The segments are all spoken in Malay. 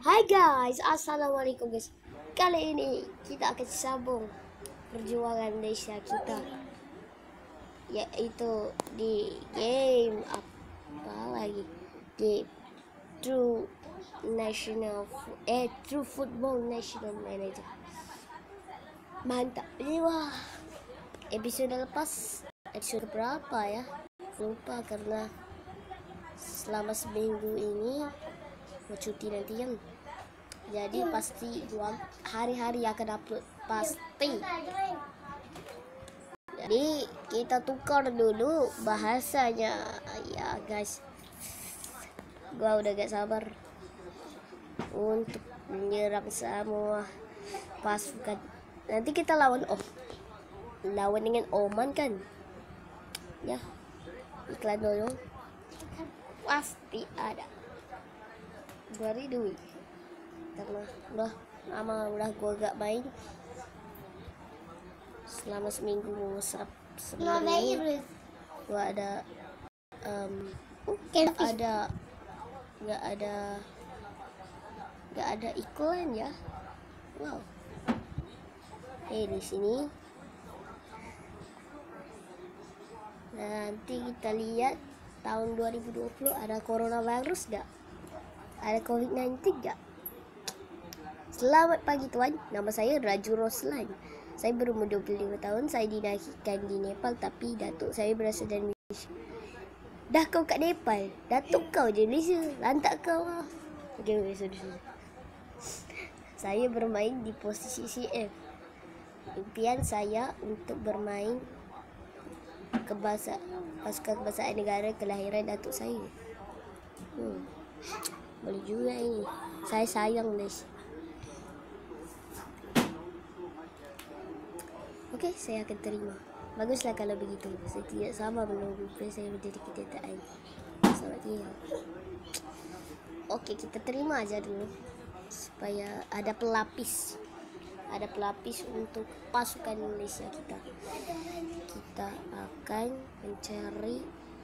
Hai guys, assalamualaikum guys. Kali ini kita akan sambung perjuangan Indonesia kita, yaitu di game apa lagi, di True Football National Manager. Mantap ini. Wah, episode lepas, episode berapa ya, lupa karena selama seminggu ini mau cuti nanti kan. Jadi pasti hari-hari akan upload pasti. Jadi kita tukar dulu bahasanya ya guys. Gua udah gak sabar untuk menyerang semua pasukan. Nanti kita lawan dengan Oman kan ya. Iklan dulu pasti ada. Dari duit karena udah gua gak main selama seminggu. Sebenarnya gua ada nggak ada iklan ya. Wow. Di sini nanti kita lihat tahun 2020 ada coronavirus gak, ada COVID-19 gak. Selamat pagi tuan, nama saya Raju Roslan. Saya berumur 25 tahun. Saya dilahirkan di Nepal, tapi datuk saya berasal dari Malaysia. Dah kau kat Nepal, datuk kau je Malaysia, lantak kau lah. Okay, sudah. Saya bermain di posisi CF. Impian saya untuk bermain pasukan kebangsaaan negara kelahiran datuk saya. Boleh juga ini. Saya sayang Malaysia. Okey, saya akan terima. Baguslah kalau begitu. Saya tidak sabar menunggu saya menjadi kenyataan. Selamat tinggal. Okey, kita terima aja dulu supaya ada pelapis. Ada pelapis untuk pasukan Malaysia kita. Kita akan mencari.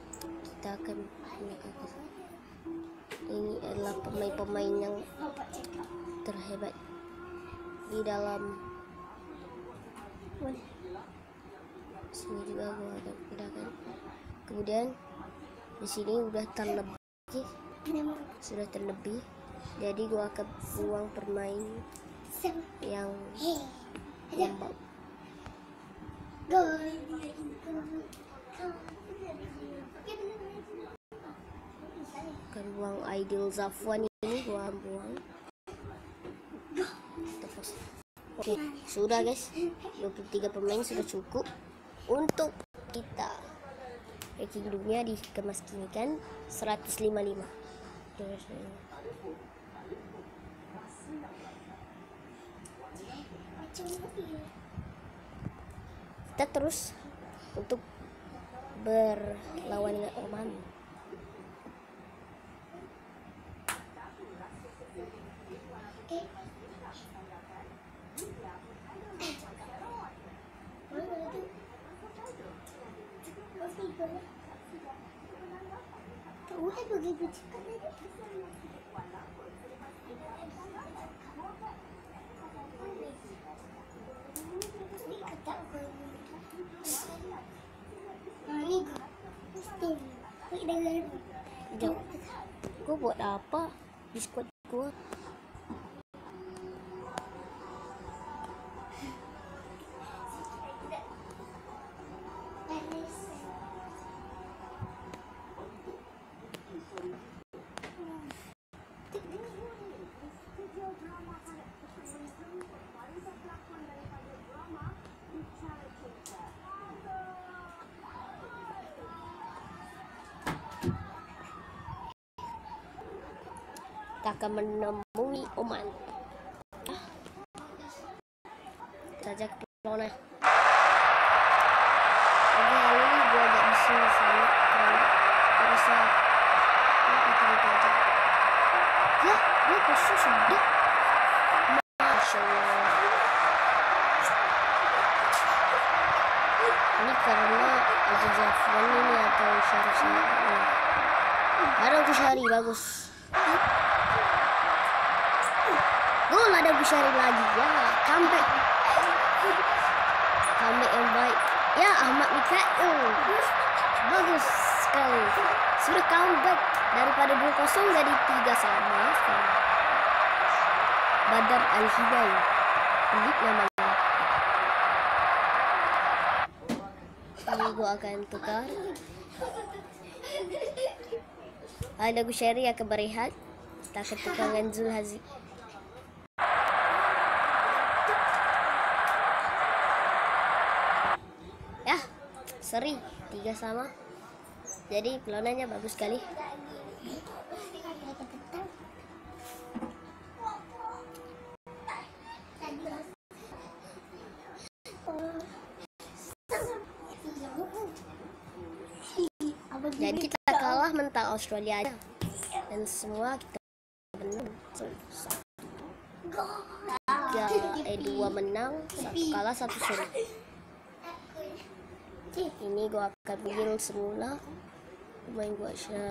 Ini adalah pemain-pemain yang terhebat di dalam. Sini juga gua akan pindahkan. Kemudian di sini sudah terlebih. Jadi gua akan buang permain yang lembab. Akan buang Aidil Zafwan ini, gua buang. Oke, sudah guys. 23 pemain sudah cukup untuk kita. Ranking dunia dikemas kini kan 155. Kita terus untuk berlawan dengan Oman. Gue buat apa di squad gue? Kita akan menemui Oman. Kita ajak pelona. Tapi hari ini gue agak bisa saya karena terasa kita aja. Ya, dia khusus sudah. Masya Allah. Ini karena Aziz Zafwan ini atau Syarif ini. Ada Kusyari bagus. Gue share lagi ya, comeback yang baik ya. Ahmad Mikael bagus sekali, sudah comeback daripada 2-0 jadi 3-sama. Badar Al-Hidayah pelik namanya. Ini gue akan tukar. Ada gue share ya ke Berehat. Kita akan tukar dengan Zulhazi. Ya, seri 3-sama. Jadi pelonanya bagus sekali. Jadi kita kalah mental Australia aja. Dan semua kita menang. 2 menang, 1 kalah, 1 seri. Ini gua akan build semula. Main gua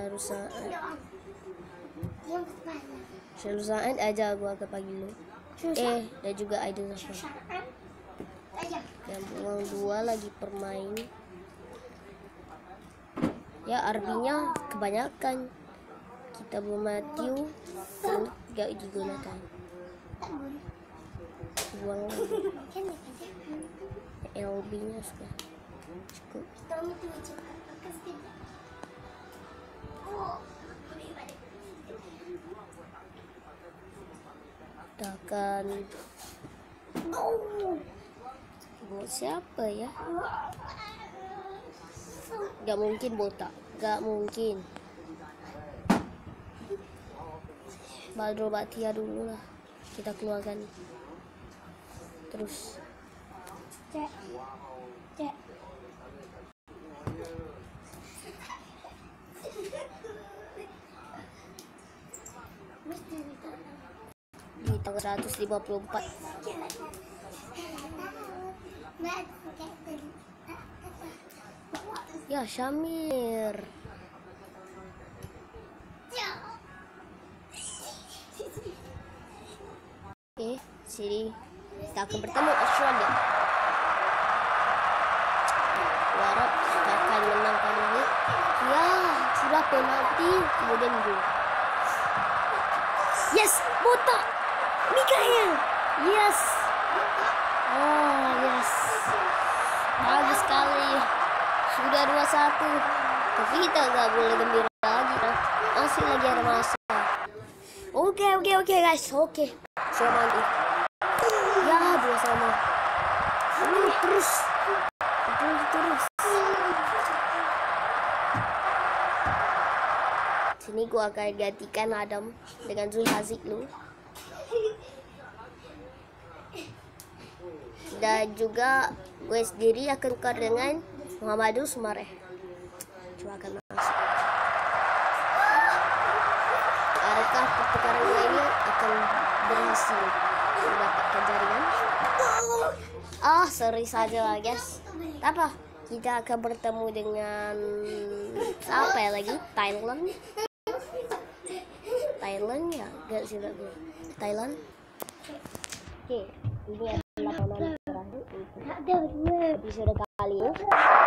Syaruzaan aja gua akan panggil lu. Dan juga Aidil Zafar. Dan buang 2 lagi permain. Ya, artinya kebanyakan kita belum Matthew gak digunakan. Buang lagi. LB nya sudah cukup. Kita akan buat siapa ya? Gak mungkin botak, gak mungkin. Badro Batia dulu lah kita keluarkan. Terus cek di tanggal 154. Ya, Syamir. Oke, sini kita akan bertemu Australia. Harap kita akan menang kali ini. Ya, sudah penalti, kemudian gol. Yes, botak Mikael. Yes. Oh, yes. Bagus sekali. Sudah 2-1. Tapi kita nggak boleh gembira lagi. Masih lagi ada masa. Oke guys. Oke. Sama ya, 2-sama. Terus. Sini gua akan gantikan Adam dengan Zulhazi dulu. Dan juga gue sendiri akan tukar dengan Muhammadul Sumareh. Coba akan masuk. Adakah pertukaran gue ini akan berhasil mendapatkan jaringan? Seri saja lah guys. Apa? Kita akan bertemu dengan apa ya lagi? Thailand ya, gak sih lagi. Thailand. Oke, ini adalah pemain terakhir episode kali ini.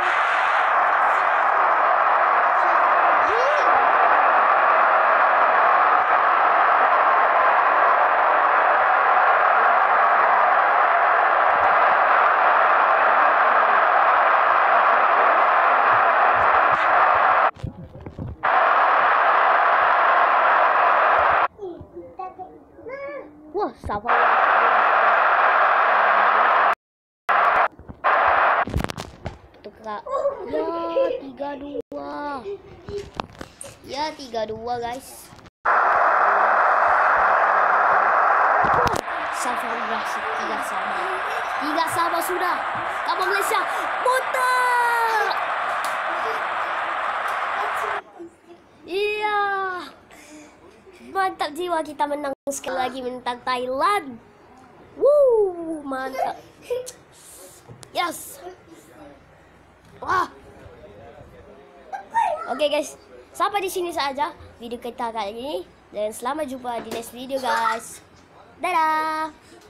Wah, sama. Tukar. Ya, 3-2 guys. Safar berhasil 3-sama. 3-sama sudah. Kapal Malaysia. Botak. Iya. Mantap jiwa, kita menang sekali lagi menentang Thailand. Mantap. Yes. Wah. Oke guys, sampai di sini saja video kita kali ini dan selamat jumpa di next video guys. Dadah.